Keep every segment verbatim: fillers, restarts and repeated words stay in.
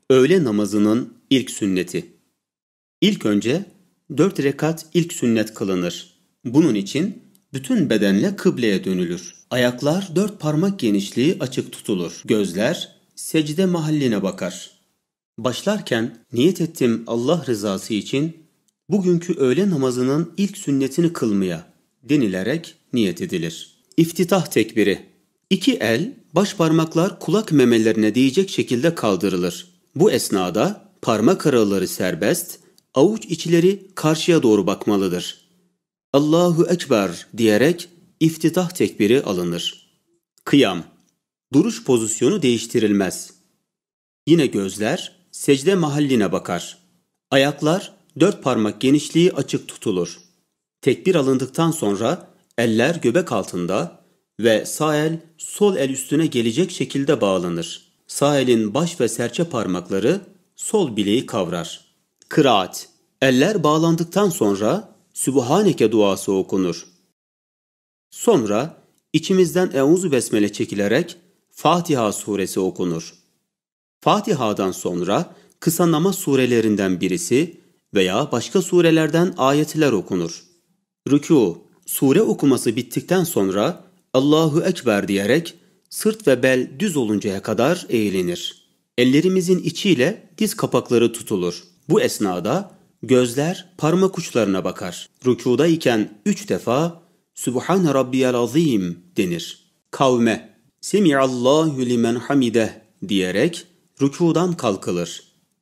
Öğle namazının ilk sünneti. İlk önce dört rekat ilk sünnet kılınır. Bunun için bütün bedenle kıbleye dönülür. Ayaklar dört parmak genişliği açık tutulur. Gözler secde mahalline bakar. Başlarken niyet ettim Allah rızası için bugünkü öğle namazının ilk sünnetini kılmaya denilerek niyet edilir. İftitah tekbiri. İki el, baş parmaklar kulak memelerine değecek şekilde kaldırılır. Bu esnada parmak araları serbest, avuç içleri karşıya doğru bakmalıdır. Allahu Ekber diyerek iftitah tekbiri alınır. Kıyam. Duruş pozisyonu değiştirilmez. Yine gözler secde mahalline bakar. Ayaklar dört parmak genişliği açık tutulur. Tekbir alındıktan sonra eller göbek altında ve sağ el sol el üstüne gelecek şekilde bağlanır. Sağ elin baş ve serçe parmakları sol bileği kavrar. Kıraat. Eller bağlandıktan sonra Sübhaneke duası okunur. Sonra içimizden Euzu Besmele çekilerek Fatiha suresi okunur. Fatiha'dan sonra kısa namaz surelerinden birisi veya başka surelerden ayetler okunur. Rükû. Sure okuması bittikten sonra Allahu Ekber diyerek sırt ve bel düz oluncaya kadar eğilinir. Ellerimizin içiyle diz kapakları tutulur. Bu esnada gözler parmak uçlarına bakar. Rükûda iken üç defa Sübhane Rabbiyel Azim denir. Kavme. Semiallahu limen hamideh diyerek rükûdan kalkılır.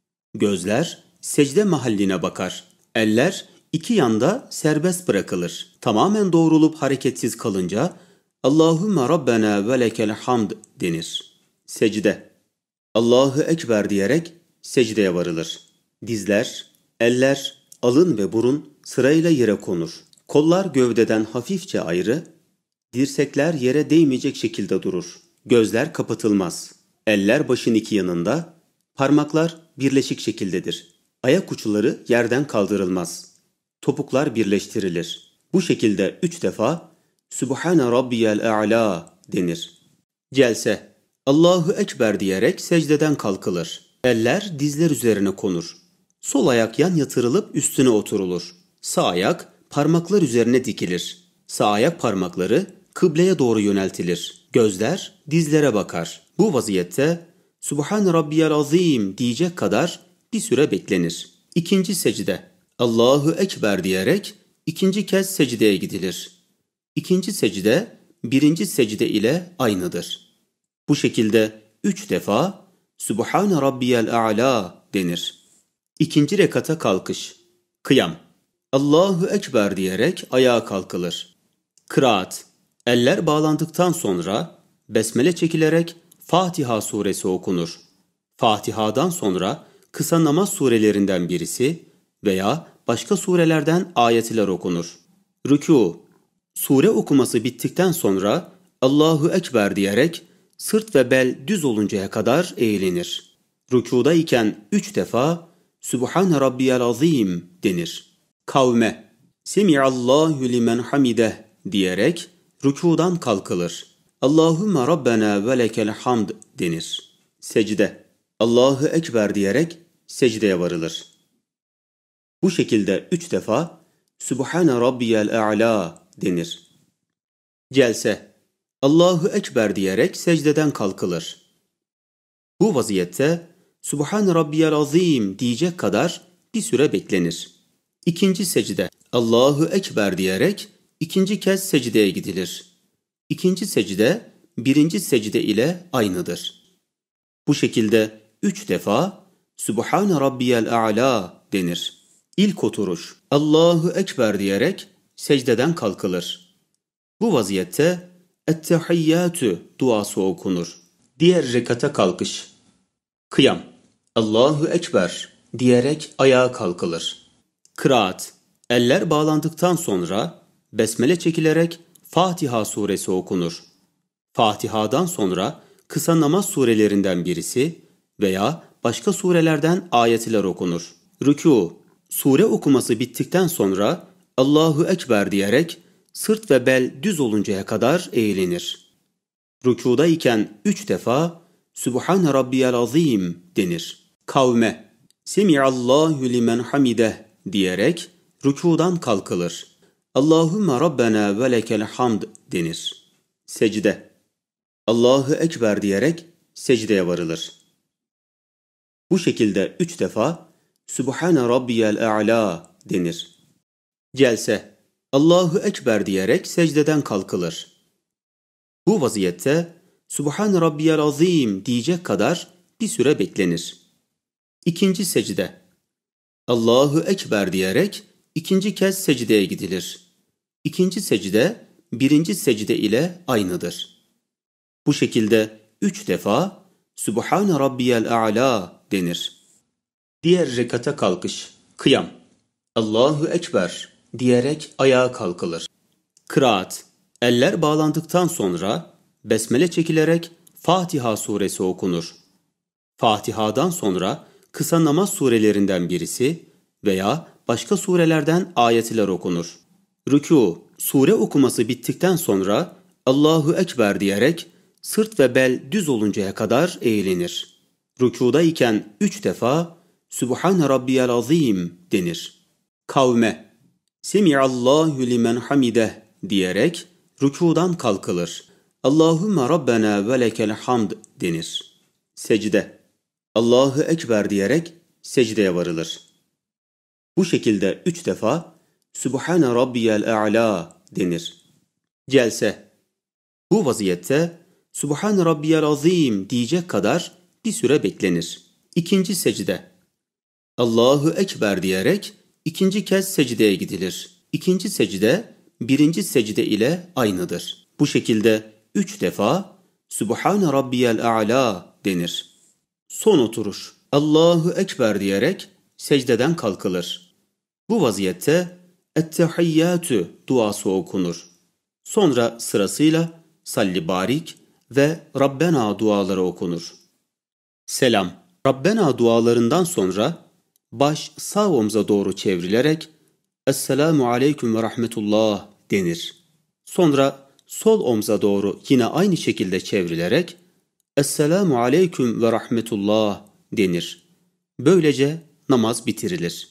Gözler secde mahalline bakar. Eller iki yanda serbest bırakılır. Tamamen doğrulup hareketsiz kalınca Allahümme Rabbena ve lekel hamd denir. Secde. Allahu Ekber diyerek secdeye varılır. Dizler, eller, alın ve burun sırayla yere konur. Kollar gövdeden hafifçe ayrı, dirsekler yere değmeyecek şekilde durur. Gözler kapatılmaz. Eller başın iki yanında, parmaklar birleşik şekildedir. Ayak uçları yerden kaldırılmaz. Topuklar birleştirilir. Bu şekilde üç defa Sübhane Rabbiyel A'la denir. Celse. Allahu Ekber diyerek secdeden kalkılır. Eller dizler üzerine konur. Sol ayak yan yatırılıp üstüne oturulur. Sağ ayak parmaklar üzerine dikilir. Sağ ayak parmakları kıbleye doğru yöneltilir. Gözler dizlere bakar. Bu vaziyette Sübhane Rabbiyel Azim diyecek kadar bir süre beklenir. İkinci secde. Allahu Ekber diyerek ikinci kez secdeye gidilir. İkinci secde birinci secde ile aynıdır. Bu şekilde üç defa Sübhane Rabbiyel A'la denir. İkinci rekata kalkış. Kıyam. Allahu Ekber diyerek ayağa kalkılır. Kıraat. Eller bağlandıktan sonra besmele çekilerek Fatiha suresi okunur. Fatiha'dan sonra kısa namaz surelerinden birisi veya başka surelerden ayetler okunur. Rükû. Sure okuması bittikten sonra Allahu Ekber diyerek sırt ve bel düz oluncaya kadar eğilinir. Rükûda iken üç defa Sübhane Rabbiyel Azim denir. Kavme. Semiallahu limen hamideh diyerek rükûdan kalkılır. Allahümme Rabbena ve lekel hamd denir. Secde. Allahu Ekber diyerek secdeye varılır. Bu şekilde üç defa Sübhane Rabbiyel A'la denir. Celse. Allahu Ekber diyerek secdeden kalkılır. Bu vaziyette Sübhane Rabbiyel Azim diyecek kadar bir süre beklenir. İkinci secde. Allahu Ekber diyerek ikinci kez secdeye gidilir. İkinci secde birinci secde ile aynıdır. Bu şekilde üç defa Sübhane Rabbiyel A'la denir. İlk oturuş. Allahu Ekber diyerek secdeden kalkılır. Bu vaziyette Ettehiyyatü duası okunur. Diğer rekata kalkış. Kıyam. Allahu Ekber diyerek ayağa kalkılır. Kıraat. Eller bağlandıktan sonra besmele çekilerek Fatiha suresi okunur. Fatiha'dan sonra kısa namaz surelerinden birisi veya başka surelerden ayetler okunur. Rükû. Sure okuması bittikten sonra Allahu Ekber diyerek sırt ve bel düz oluncaya kadar eğilinir. Rükûda iken üç defa Sübhane Rabbiyel Azim denir. Kavme, Semiallahu limen hamideh diyerek rükudan kalkılır. Allahümme Rabbena ve lekel hamd denir. Secde, Allahu Ekber diyerek secdeye varılır. Bu şekilde üç defa Sübhane Rabbiyel A'la denir. Celse, Allahu Ekber diyerek secdeden kalkılır. Bu vaziyette Sübhane Rabbiyel Azim diyecek kadar bir süre beklenir. İkinci secde, Allahu Ekber diyerek ikinci kez secdeye gidilir. İkinci secde birinci secde ile aynıdır. Bu şekilde üç defa Sübhane Rabbiyel A'la denir. Diğer rekata kalkış, kıyam, Allahu Ekber diyerek ayağa kalkılır. Kıraat, eller bağlandıktan sonra besmele çekilerek Fatiha suresi okunur. Fatiha'dan sonra kısa namaz surelerinden birisi veya başka surelerden ayetler okunur. Rükû, sure okuması bittikten sonra Allahu Ekber diyerek sırt ve bel düz oluncaya kadar eğilinir. Rükûdayken üç defa Sübhane Rabbiyel Azim denir. Kavme, Semiallahu limen hamideh diyerek rükûdan kalkılır. Allahümme Rabbena ve lekel hamd denir. Secde, Allahu Ekber diyerek secdeye varılır. Bu şekilde üç defa Sübhane Rabbiyel A'la denir. Celse, bu vaziyette Sübhane Rabbiyel Azim diyecek kadar bir süre beklenir. İkinci secde, Allahu Ekber diyerek ikinci kez secdeye gidilir. İkinci secde birinci secde ile aynıdır. Bu şekilde üç defa Sübhane Rabbiyel A'la denir. Son oturuş, Allahu Ekber diyerek secdeden kalkılır. Bu vaziyette Ettehiyyatü duası okunur. Sonra sırasıyla Salli Barik ve Rabbena duaları okunur. Selam, Rabbena dualarından sonra baş sağ omza doğru çevrilerek Esselamu Aleyküm ve Rahmetullah denir. Sonra sol omza doğru yine aynı şekilde çevrilerek Esselamu Aleyküm ve Rahmetullah denir. Böylece namaz bitirilir.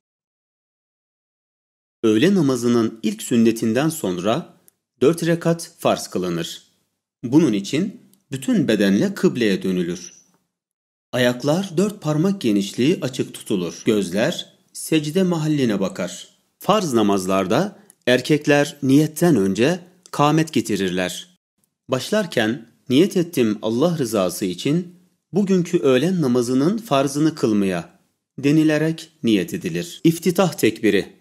Öğle namazının ilk sünnetinden sonra dört rekat farz kılınır. Bunun için bütün bedenle kıbleye dönülür. Ayaklar dört parmak genişliği açık tutulur. Gözler secde mahalline bakar. Farz namazlarda erkekler niyetten önce kâmet getirirler. Başlarken niyet ettim Allah rızası için bugünkü öğlen namazının farzını kılmaya denilerek niyet edilir. İftitah tekbiri.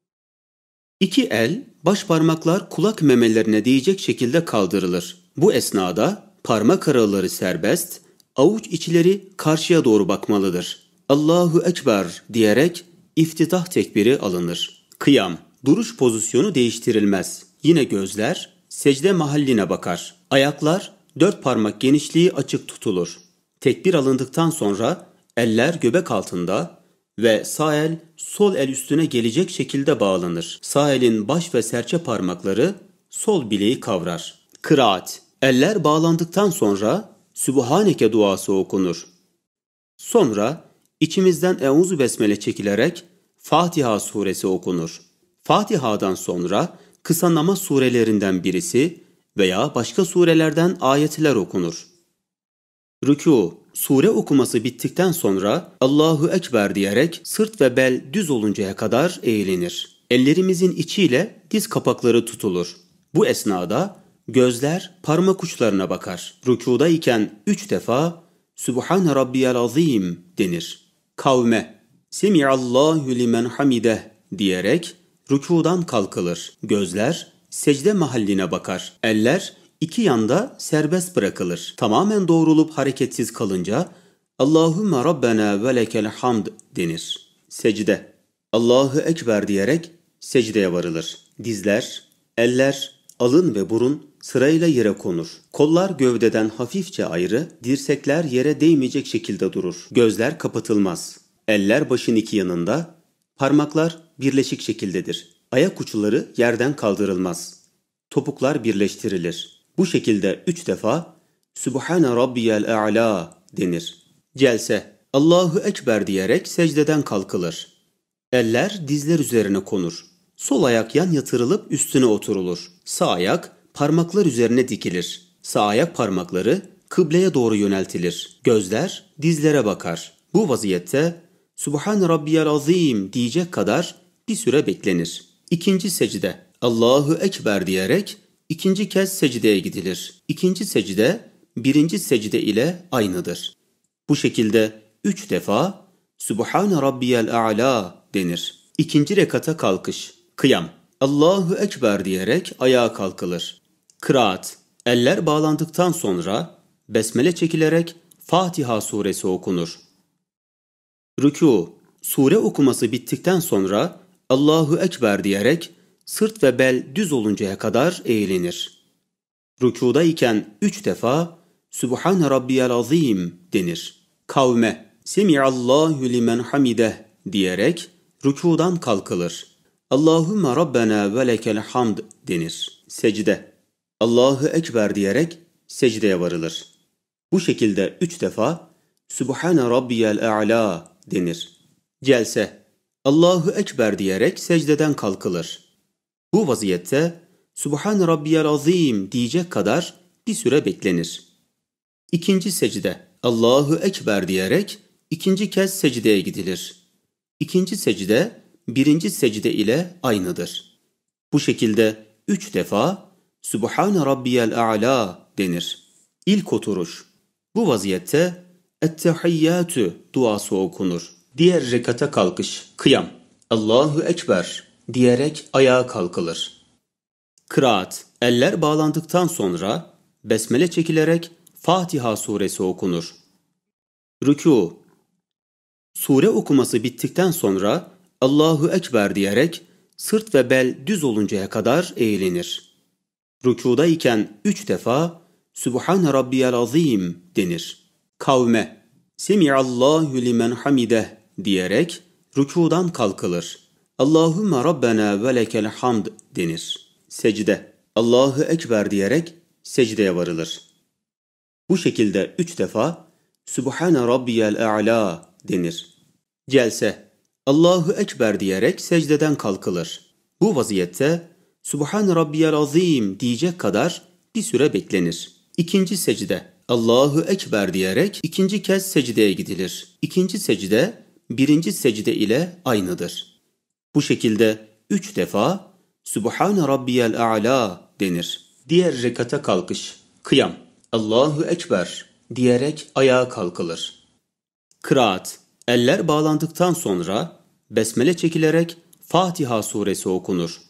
İki el, baş parmaklar kulak memelerine değecek şekilde kaldırılır. Bu esnada parmak araları serbest, avuç içleri karşıya doğru bakmalıdır. Allahu Ekber diyerek iftitah tekbiri alınır. Kıyam, duruş pozisyonu değiştirilmez. Yine gözler secde mahalline bakar. Ayaklar dört parmak genişliği açık tutulur. Tekbir alındıktan sonra eller göbek altında ve sağ el sol el üstüne gelecek şekilde bağlanır. Sağ elin baş ve serçe parmakları sol bileği kavrar. Kıraat, eller bağlandıktan sonra Sübhaneke duası okunur. Sonra içimizden Euzu Besmele çekilerek Fatiha suresi okunur. Fatiha'dan sonra kısa namaz surelerinden birisi veya başka surelerden ayetler okunur. Rükû, sure okuması bittikten sonra Allahu Ekber diyerek sırt ve bel düz oluncaya kadar eğilinir. Ellerimizin içiyle diz kapakları tutulur. Bu esnada gözler parmak uçlarına bakar. Rükûdayken üç defa Sübhane Rabbiyel Azim denir. Kavme, Semiallahu limen hamideh diyerek rükûdan kalkılır. Gözler secde mahalline bakar. Eller iki yanda serbest bırakılır. Tamamen doğrulup hareketsiz kalınca Allahümme Rabbena ve lekel hamd denir. Secde, Allahu Ekber diyerek secdeye varılır. Dizler, eller, alın ve burun sırayla yere konur. Kollar gövdeden hafifçe ayrı, dirsekler yere değmeyecek şekilde durur. Gözler kapatılmaz. Eller başın iki yanında, parmaklar birleşik şekildedir. Ayak uçları yerden kaldırılmaz. Topuklar birleştirilir. Bu şekilde üç defa Sübhane Rabbiyel A'la denir. Celse, Allahu Ekber diyerek secdeden kalkılır. Eller dizler üzerine konur. Sol ayak yan yatırılıp üstüne oturulur. Sağ ayak parmaklar üzerine dikilir. Sağ ayak parmakları kıbleye doğru yöneltilir. Gözler dizlere bakar. Bu vaziyette Subhan Rabbiyal Azim diyecek kadar bir süre beklenir. İkinci secde Allahu Ekber diyerek ikinci kez secdeye gidilir. İkinci secde birinci secde ile aynıdır. Bu şekilde üç defa Subhan Rabbiyal A'la denir. İkinci rekata kalkış, kıyam. Allahu Ekber diyerek ayağa kalkılır. Kıraat, eller bağlandıktan sonra besmele çekilerek Fatiha suresi okunur. Rükû, sure okuması bittikten sonra Allahu Ekber diyerek sırt ve bel düz oluncaya kadar eğilinir. Rükûda iken üç defa Subhan Rabbiyal Azim denir. Kavme, Semiallahu limen hamideh diyerek rükûdan kalkılır. Allahümme Rabbena ve lekel hamd denir. Secde, Allahu Ekber diyerek secdeye varılır. Bu şekilde üç defa Subhane Rabbiyal A'la denir. Celse, Allahu Ekber diyerek secdeden kalkılır. Bu vaziyette Subhan Rabbiyal Azim diyecek kadar bir süre beklenir. İkinci secde, Allahu Ekber diyerek ikinci kez secdeye gidilir. İkinci secde birinci secde ile aynıdır. Bu şekilde üç defa Subhan Rabbiyal A'la denir. İlk oturuş. Bu vaziyette Ettehiyyatü duası okunur. Diğer rekata kalkış, kıyam. Allahu Ekber diyerek ayağa kalkılır. Kıraat, eller bağlandıktan sonra besmele çekilerek Fatiha suresi okunur. Rükû, sure okuması bittikten sonra Allahu Ekber diyerek sırt ve bel düz oluncaya kadar eğilinir. Rükûda iken üç defa Subhan Rabbiyal Azim denir. Kavme, Semiallahu limen hamideh diyerek rükûdan kalkılır. Allahümme Rabbena ve lekel hamd denir. Secde, Allahu Ekber diyerek secdeye varılır. Bu şekilde üç defa Subhane Rabbiyal A'la denir. Celse, Allahu Ekber diyerek secdeden kalkılır. Bu vaziyette Subhan Rabbiyal Azim diyecek kadar bir süre beklenir. İkinci secde, Allahu Ekber diyerek ikinci kez secdeye gidilir. İkinci secde birinci secde ile aynıdır. Bu şekilde üç defa Subhan Rabbiyal A'la denir. Diğer rekata kalkış, kıyam. Allahu Ekber diyerek ayağa kalkılır. Kıraat, eller bağlandıktan sonra besmele çekilerek Fatiha suresi okunur.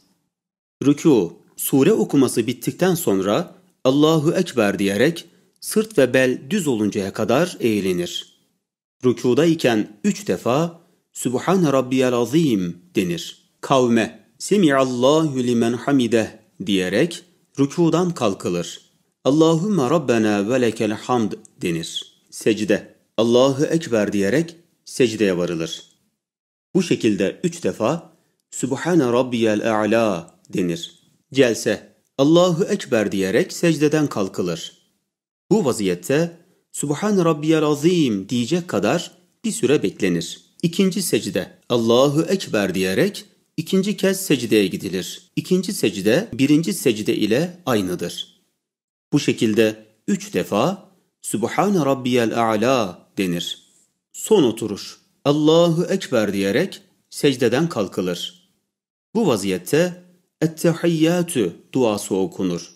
Rükû, sure okuması bittikten sonra Allahu Ekber diyerek sırt ve bel düz oluncaya kadar eğilinir. Rükûda iken üç defa Subhan Rabbiyal Azim denir. Kavme, Semiallahu limen hamideh diyerek rükûdan kalkılır. Allahümme Rabbena ve lekel hamd denir. Secde, Allahu Ekber diyerek secdeye varılır. Bu şekilde üç defa Subhane Rabbiyal A'la denir. Celse, Allahu Ekber diyerek secdeden kalkılır. Bu vaziyette Subhan Rabbiyal Azim diyecek kadar bir süre beklenir. İkinci secde, Allahu Ekber diyerek ikinci kez secdeye gidilir. İkinci secde birinci secde ile aynıdır. Bu şekilde üç defa Subhan Rabbiyal A'la denir. Son oturuş, Allahu Ekber diyerek secdeden kalkılır. Bu vaziyette Ettehiyyatü duası okunur.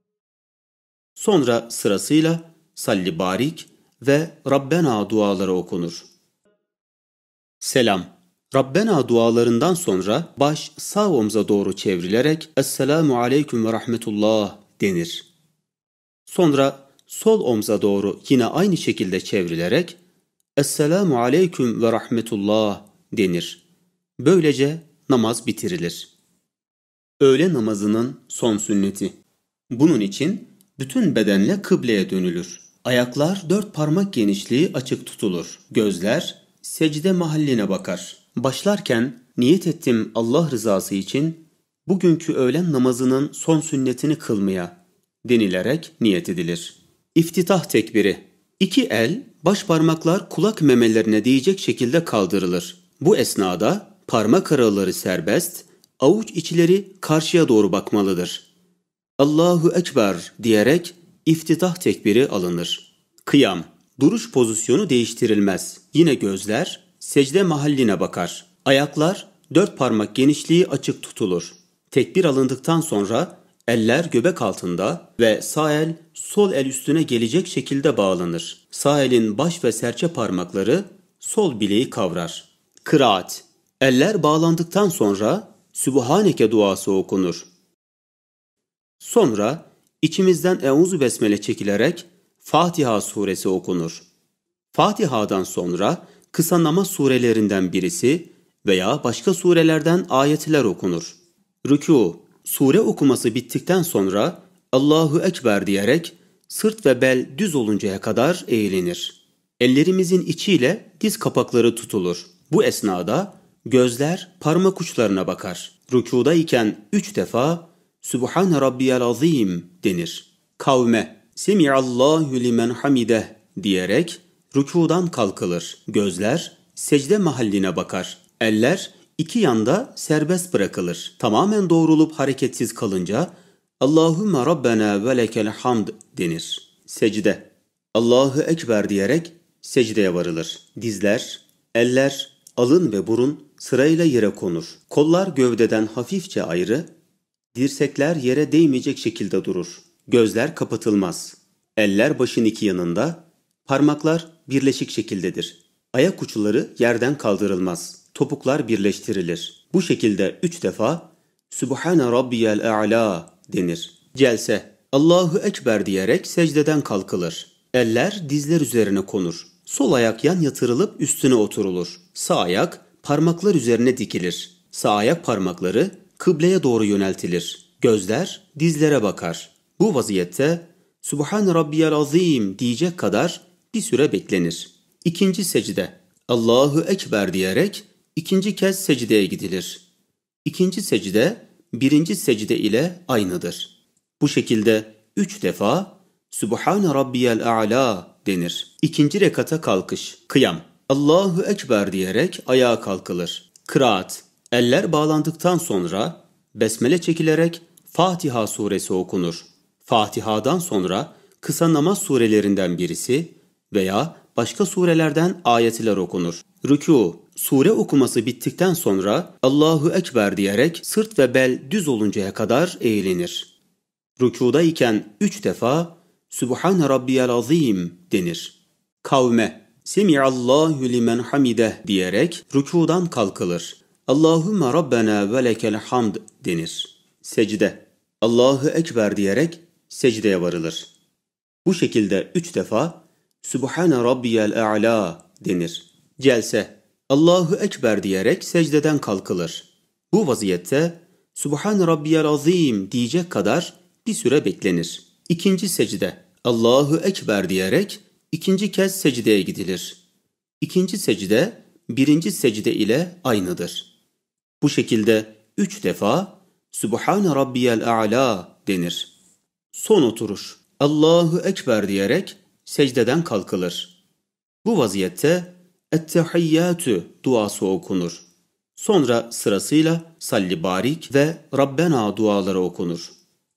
Sonra sırasıyla Salli Barik ve Rabbena duaları okunur. Selam. Rabbena dualarından sonra baş sağ omza doğru çevrilerek Esselamu Aleyküm ve Rahmetullah denir. Sonra sol omza doğru yine aynı şekilde çevrilerek Esselamu Aleyküm ve Rahmetullah denir. Böylece namaz bitirilir. Öğle namazının son sünneti. Bunun için bütün bedenle kıbleye dönülür. Ayaklar dört parmak genişliği açık tutulur. Gözler secde mahalline bakar. Başlarken niyet ettim Allah rızası için bugünkü öğlen namazının son sünnetini kılmaya denilerek niyet edilir. İftitah tekbiri. İki el, baş parmaklar kulak memelerine değecek şekilde kaldırılır. Bu esnada parmak araları serbest, avuç içleri karşıya doğru bakmalıdır. Allahu Ekber diyerek iftitah tekbiri alınır. Kıyam, duruş pozisyonu değiştirilmez. Yine gözler secde mahalline bakar. Ayaklar dört parmak genişliği açık tutulur. Tekbir alındıktan sonra eller göbek altında ve sağ el sol el üstüne gelecek şekilde bağlanır. Sağ elin baş ve serçe parmakları sol bileği kavrar. Kıraat, eller bağlandıktan sonra Sübhaneke duası okunur. Sonra içimizden Euzu Besmele çekilerek Fatiha suresi okunur. Fatiha'dan sonra kısa namaz surelerinden birisi veya başka surelerden ayetler okunur. Rükû, sure okuması bittikten sonra Allahu Ekber diyerek sırt ve bel düz oluncaya kadar eğilinir. Ellerimizin içiyle diz kapakları tutulur. Bu esnada gözler parmak uçlarına bakar. Rükûda iken üç defa Sübhane Rabbiyal Azim denir. Kavme, Semiallahu limen hamideh diyerek rükûdan kalkılır. Gözler secde mahalline bakar. Eller iki yanda serbest bırakılır. Tamamen doğrulup hareketsiz kalınca Allahümme Rabbena ve lekel hamd denir. Secde, Allahu Ekber diyerek secdeye varılır. Dizler, eller, alın ve burun sırayla yere konur. Kollar gövdeden hafifçe ayrı, dirsekler yere değmeyecek şekilde durur. Gözler kapatılmaz. Eller başın iki yanında, parmaklar birleşik şekildedir. Ayak uçları yerden kaldırılmaz. Topuklar birleştirilir. Bu şekilde üç defa Sübhane Rabbiyel A'la denir. Celse, Allahu Ekber diyerek secdeden kalkılır. Eller dizler üzerine konur. Sol ayak yan yatırılıp üstüne oturulur. Sağ ayak parmaklar üzerine dikilir. Sağ ayak parmakları kıbleye doğru yöneltilir. Gözler dizlere bakar. Bu vaziyette Sübhane Rabbiyel Azim diyecek kadar bir süre beklenir. İkinci secde, Allahu Ekber diyerek ikinci kez secdeye gidilir. İkinci secde birinci secde ile aynıdır. Bu şekilde üç defa Sübhane Rabbiyel A'la denir. İkinci rekata kalkış, kıyam, Allahu Ekber diyerek ayağa kalkılır. Kıraat, eller bağlandıktan sonra besmele çekilerek Fatiha suresi okunur. Fatiha'dan sonra kısa namaz surelerinden birisi veya başka surelerden ayetler okunur. Rükû, sure okuması bittikten sonra Allahu Ekber diyerek sırt ve bel düz oluncaya kadar eğilinir. Rükûda iken üç defa Sübhane Rabbiyel Azim denir. Kavme, Semiallahu limen hamideh diyerek rükûdan kalkılır. Allahümme Rabbena ve lekel hamd denir. Secde, Allahu Ekber diyerek secdeye varılır. Bu şekilde üç defa Sübhane Rabbiyel A'la denir. Celse, Allahu Ekber diyerek secdeden kalkılır. Bu vaziyette Sübhane Rabbiyel Azim diyecek kadar bir süre beklenir. İkinci secde, Allahu Ekber diyerek ikinci kez secdeye gidilir. İkinci secde birinci secde ile aynıdır. Bu şekilde üç defa Sübhane Rabbiyel A'la denir. Son oturuş, Allahu Ekber diyerek secdeden kalkılır. Bu vaziyette Ettehiyyatü duası okunur. Sonra sırasıyla Salli Barik ve Rabbena duaları okunur.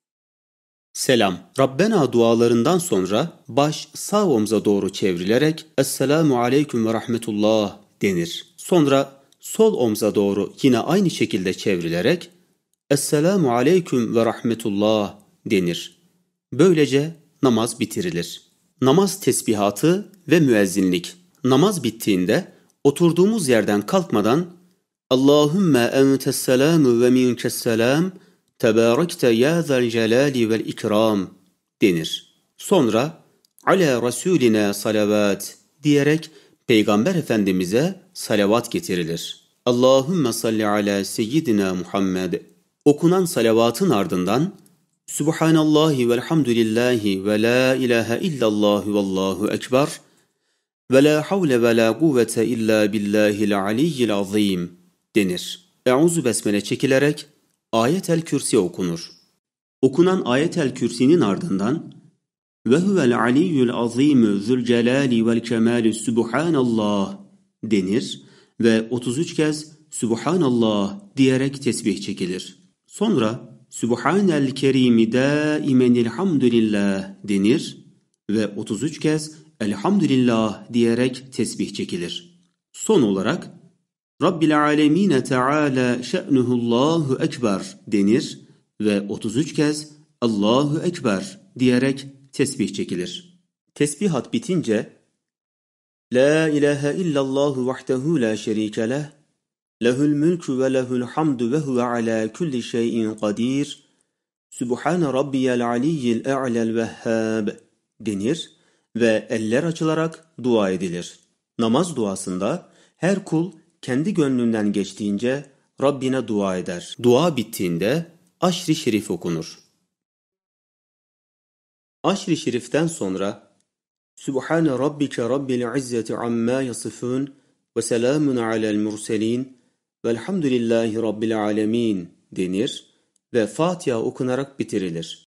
Selam. Rabbena dualarından sonra baş sağ omza doğru çevrilerek Esselamu Aleyküm ve Rahmetullah denir. Sonra sol omza doğru yine aynı şekilde çevrilerek Esselamu Aleyküm ve Rahmetullah denir. Böylece namaz bitirilir. Namaz tesbihatı ve müezzinlik. Namaz bittiğinde oturduğumuz yerden kalkmadan Allahümme entesselamu ve minkesselam Tebârekte ya zel celali vel ikram denir. Sonra ala Resulina salavat diyerek Peygamber Efendimiz'e salavat getirilir. Allahümme salli ala seyyidina Muhammed. Okunan salavatın ardından Subhanallahi velhamdülillahi ve la ilahe illallah ve allahu ekber ve la havle ve la kuvvete illa billahil aliyyil azim denir. Euzu besmele çekilerek Ayet-el Kürsi okunur. Okunan Ayet-el Kürsi'nin ardından ve huvel aliyyul azim zülcelali vel kemali subhanallah denir ve otuz üç kez Subhanallah diyerek tesbih çekilir. Sonra Subhanel kerimi daimen elhamdülillah denir ve otuz üç kez Elhamdülillah diyerek tesbih çekilir. Son olarak Rabbil alemine teala şe'nuhullahu ekber denir ve otuz üç kez Allahu ekber diyerek tesbih çekilir. Tesbihat bitince La ilahe illallahu vahdehu la şerike leh lehul mülkü ve lehul hamdu ve huve ala kulli şeyin kadir Sübhane rabbiyel aliyyil e'lel vehhab denir ve eller açılarak dua edilir. Namaz duasında her kul kendi gönlünden geçtiğince Rabbine dua eder. Dua bittiğinde Aşr-ı Şerif okunur. Aşr-ı Şerif'ten sonra Sübhane rabbike rabbil izzeti amma yasifun ve selamun alel murselin velhamdülillahi rabbil alemin denir ve Fatiha okunarak bitirilir.